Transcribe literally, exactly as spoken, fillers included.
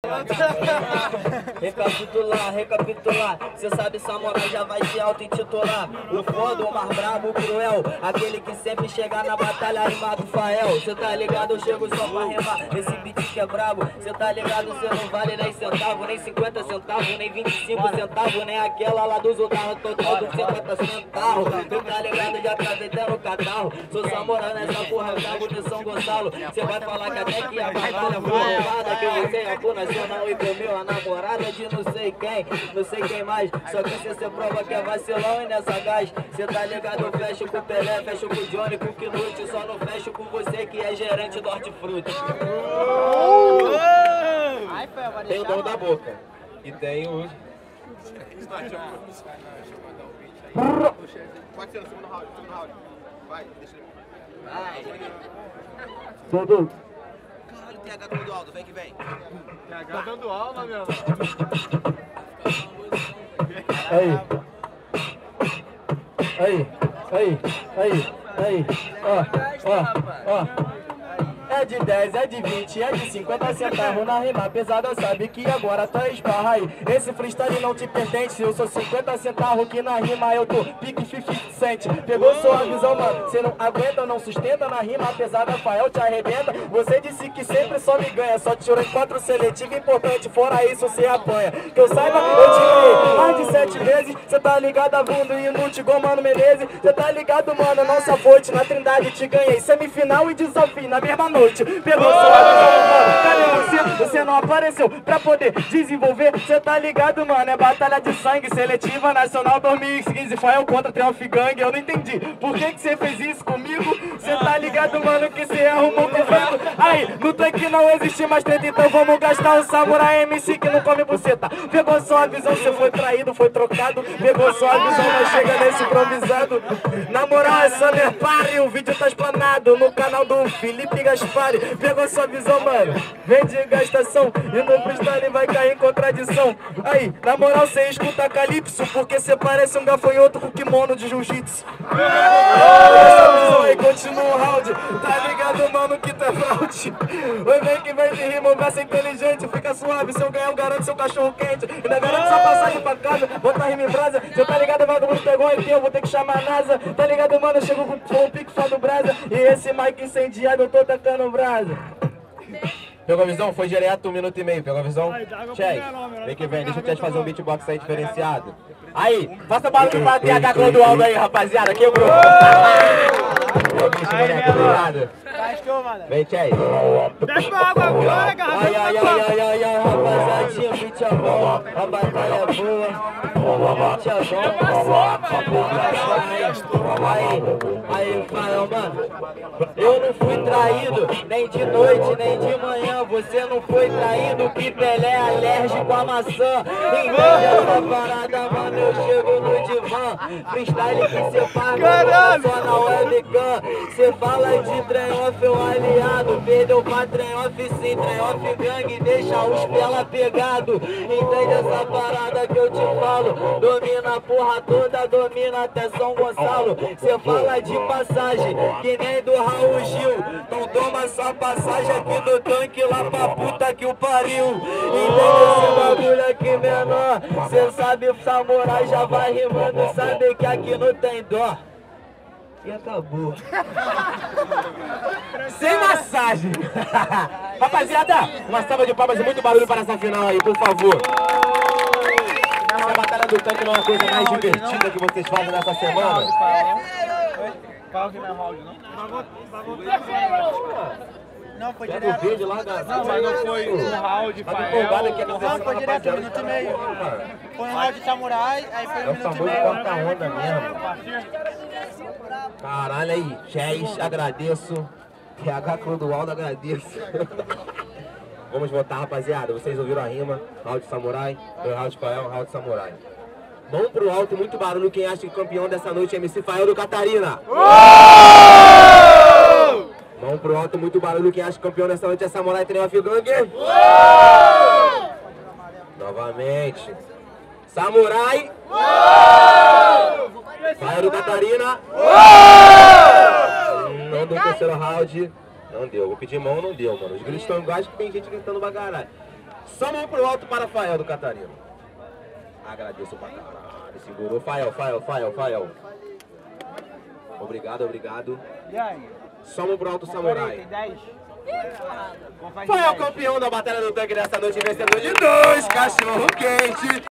Recapitular, recapitular, cê sabe samurai já vai se auto-intitular. O foda, o mais brabo, o cruel, aquele que sempre chega na batalha rimado Fael. Cê tá ligado, eu chego só pra rimar, esse beat que é brabo. Cê tá ligado, cê não vale nem centavo, nem cinquenta centavos, nem vinte e cinco centavos, nem aquela lá dos carros total dos cinquenta centavos. Cê tá ligado, já tá vendendo o catarro. Sou samurai nessa porra, eu cabo de São Gonçalo. Cê vai falar que até que a batalha foi roubada, que você é pro nacional e comeu a namorada de não sei quem, não sei quem mais. Só que cê, cê prova que é vacilão e nessa gás. Cê tá ligado, eu fecho com o Pelé, fecho com o Johnny, com o Knut. Só não fecho com você que é gerente do Hortifruti. Tem o dono da boca e tem o... Pode ser no segundo round, segundo round. Vai, deixa ele. Vai. Dudu. Caralho, T H dando alto, vem que vem. T H dando alma, meu irmão. Aí. Aí, aí, aí, aí. Ó, ó, ó. É de dez, é de vinte, é de cinquenta centavos na rima pesada, sabe que agora tu esbarra aí. Esse freestyle não te pertence, eu sou cinquenta centavos que na rima eu tô pique cinquenta cent. Pegou sua visão, mano, cê não aguenta, não sustenta na rima pesada, Fael te arrebenta. Você disse que sempre só me ganha, só tirou em quatro seletivo importante, fora isso cê apanha. Que eu saiba, eu te ganhei mais de sete vezes, cê tá ligado a bunda e inútil igual Mano Menezes. Cê tá ligado, mano, nossa fonte na Trindade te ganhei, semifinal e desafio na mesma noite. Pegou sua visão, mano, cadê você? Você não apareceu pra poder desenvolver. Cê tá ligado, mano, é batalha de sangue, seletiva nacional dois mil e quinze, Fael contra Triumph Gang. Eu não entendi por que que cê fez isso comigo. Cê tá ligado, mano, que cê arrumou conflito. Aí, no tanque não existe mais treta, então vamos gastar um samurai M C que não come buceta. Pegou sua visão, cê foi traído, foi trocado. Pegou sua visão, mas chega nesse improvisado. Na moral, é Summer Party, o vídeo tá explanado no canal do Felipe Gaspar. Pegou sua visão, mano, vem de gastação e no freestyle vai cair em contradição. Aí, na moral, cê escuta Calypso, porque cê parece um gafanhoto com kimono de jiu-jitsu. Essa visão aí continua o round, tá ligado, mano, que tu é fraude. Oi, vem que vem de rima, vai ser inteligente, fica suave, se eu ganhar eu garanto seu cachorro quente. Ainda garanto sua passagem pra casa, bota rima em brasa. Cê tá ligado, mano, quando pegou aqui eu vou ter que chamar a NASA. Tá ligado, mano, chegou com o pique fã do brasa. E esse mic incendiado eu tô tacando brasa. Pegou a visão? Foi direto um minuto e meio. Pegou a visão? Check. Vem que vem, deixa eu te fazer um beatbox aí diferenciado. Aí, faça barulho pra T H Clodoaldo aí, rapaziada. Quebrou. Obrigado. Vem, Check. Desce pra água agora, garrafa. Ai, ai, ai, ai, ai, ai, rapaziadinha, o beat é bom, a batalha é boa. Beat é bom. Aí, aí, Fael, mano. Eu não fui traído, nem de noite, nem de manhã. Você não foi traído, que Pelé é alérgico à maçã. Entende essa parada, mano, eu chego no divã. Freestyle que cê faz, mano, só na webcam. Cê fala de Triumph, um aliado. Perdeu pra Triumph, sim, Triumph Gang. Deixa os pela pegado. Entende essa parada que eu te falo? Domina a porra toda, domina até São Gonçalo. Cê fala de passagem, que nem do Raul Gil. Então toma sua passagem aqui do tanque lá pra puta que o pariu. Entende esse bagulho aqui menor? Cê sabe, o samurai já vai rimando, sabe que aqui não tem dó. E acabou. Sem massagem. Rapaziada, uma salva de palmas e muito barulho para essa final aí, por favor. A batalha do tanque não é a coisa mais divertida que vocês fazem nessa semana. Fala que não é round, não? Não, foi Pega direto. o vídeo lá, galera. Não, mas não foi um round, Tá empolgado aqui, Não, foi direto, um minuto e meio. Foi um round de samurai, aí foi um É o minuto e famoso meio. porta-onda mesmo. Caralho aí, Chess, agradeço. T H Clodoaldo, agradeço. Vamos votar, rapaziada. Vocês ouviram a rima? Round samurai, round Fael, round samurai. Mão pro alto, muito barulho. Quem acha que o campeão dessa noite é M C Fael do Catarina? Mão pro alto, muito barulho. Quem acha que o campeão dessa noite é Samurai Triumph Gang? Novamente. Samurai. Fael do Catarina. Não deu o terceiro round. Não deu. Vou pedir mão, não deu, mano. Os gritos estão iguais que tem gente gritando pra caralho. Só mão pro alto para Fael do Catarino. Agradeço pra caralho. Segurou. Fael, Fael, Fael, Fael. Obrigado, obrigado. E aí? Só mão pro alto, Samurai. Tem dez? Fael campeão da Batalha do Tanque dessa noite, vencedor de dois cachorro quente.